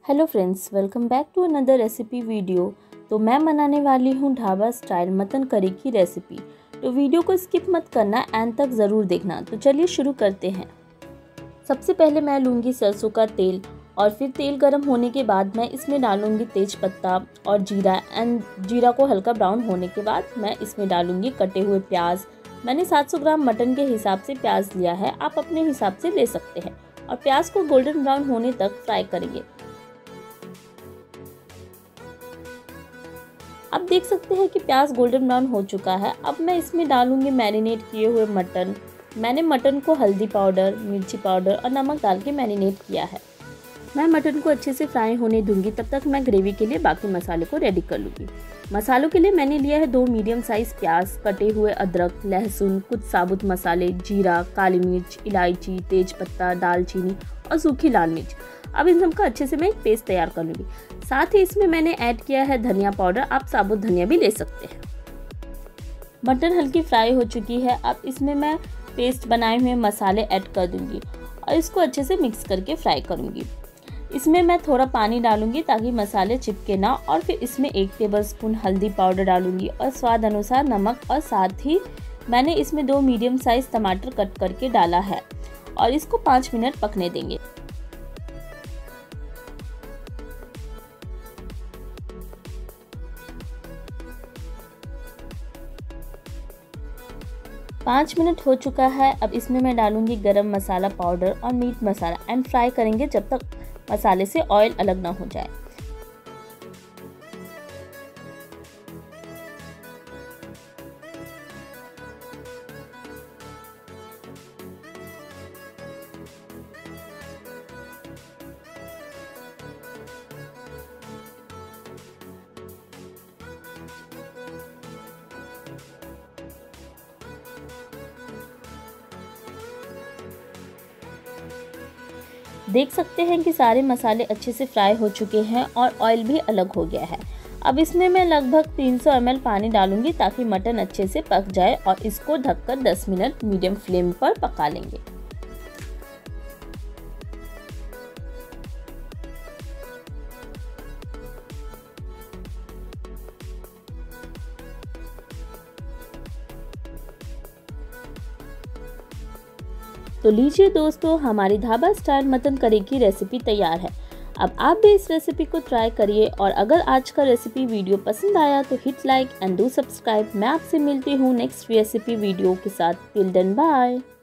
Hello friends, welcome back to another recipe video. तो मैं बनाने वाली हूँ ढाबा स्टाइल मटन करी की रेसिपी। तो वीडियो को स्किप मत करना, एंड तक ज़रूर देखना। तो चलिए शुरू करते हैं। सबसे पहले मैं लूँगी सरसों का तेल, और फिर तेल गर्म होने के बाद मैं इसमें डालूँगी तेज पत्ता और जीरा। एंड जीरा को हल्का ब्राउन होने के बाद मैं इसमें डालूँगी कटे हुए प्याज। मैंने 700 ग्राम मटन के हिसाब से प्याज लिया है, आप अपने हिसाब से ले सकते हैं। और प्याज को गोल्डन ब्राउन होने तक फ्राई करेंगे। अब देख सकते हैं कि प्याज गोल्डन ब्राउन हो चुका है। अब मैं इसमें डालूंगी मैरिनेट किए हुए मटन। मैंने मटन को हल्दी पाउडर, मिर्ची पाउडर और नमक डाल के मैरिनेट किया है। मैं मटन को अच्छे से फ्राई होने दूंगी, तब तक मैं ग्रेवी के लिए बाकी मसाले को रेडी कर लूँगी। मसालों के लिए मैंने लिया है 2 मीडियम साइज प्याज, कटे हुए अदरक, लहसुन, कुछ साबुत मसाले, जीरा, काली मिर्च, इलायची, तेज पत्ता, दालचीनी और सूखी लाल मिर्च। अब इन सबका अच्छे से मैं एक पेस्ट तैयार कर लूँगी। साथ ही इसमें मैंने ऐड किया है धनिया पाउडर, आप साबुत धनिया भी ले सकते हैं। मटन हल्की फ्राई हो चुकी है। अब इसमें मैं पेस्ट बनाए हुए मसाले ऐड कर दूँगी और इसको अच्छे से मिक्स करके फ्राई करूँगी। इसमें मैं थोड़ा पानी डालूंगी ताकि मसाले चिपके ना, और फिर इसमें 1 टेबलस्पून हल्दी पाउडर डालूंगी और स्वाद अनुसार नमक, और साथ ही मैंने इसमें 2 मीडियम साइज टमाटर कट करके डाला है और इसको 5 मिनट पकने देंगे। पाँच मिनट हो चुका है। अब इसमें मैं डालूंगी गरम मसाला पाउडर और मीट मसाला, एंड फ्राई करेंगे जब तक मसाले से ऑयल अलग ना हो जाए। देख सकते हैं कि सारे मसाले अच्छे से फ्राई हो चुके हैं और ऑयल भी अलग हो गया है। अब इसमें मैं लगभग 300 ml पानी डालूंगी ताकि मटन अच्छे से पक जाए, और इसको ढककर 10 मिनट मीडियम फ्लेम पर पका लेंगे। तो लीजिए दोस्तों, हमारी ढाबा स्टाइल मटन करी की रेसिपी तैयार है। अब आप भी इस रेसिपी को ट्राई करिए, और अगर आज का रेसिपी वीडियो पसंद आया तो hit like and do subscribe. मैं आपसे मिलती हूँ नेक्स्ट रेसिपी वीडियो के साथ। Till then bye.